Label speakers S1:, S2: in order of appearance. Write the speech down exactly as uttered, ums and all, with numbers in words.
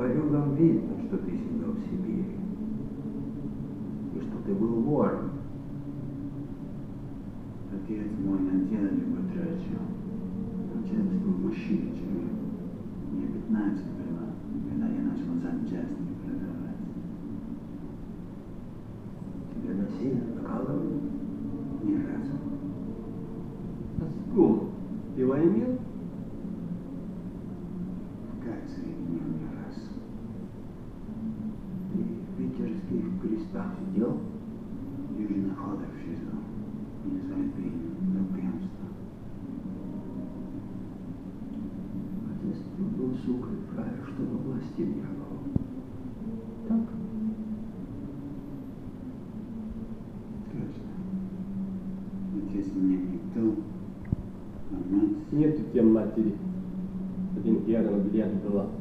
S1: порюгам видно, что ты сидел в Сибири. И что ты был вором.
S2: Отец мой на деле потрачал. Отец был мужчина, чем я. Мне пятнадцать было, когда я начал запчасти продавать.
S1: Тебя насильно накалывали?
S2: Ни разу.
S3: А с кем? Пиво имел?
S2: В карцере имел не раз.
S1: Ты в питерских крестах сидел?
S2: Южных ходов в ШИЗО. Меня за это за пьянство.
S1: Отец ты был сукой фраер, что во власти не было. Так?
S2: Точно. Отец меня никто, а мать...
S3: Нет у тебя матери. Один Гера на бильярде была.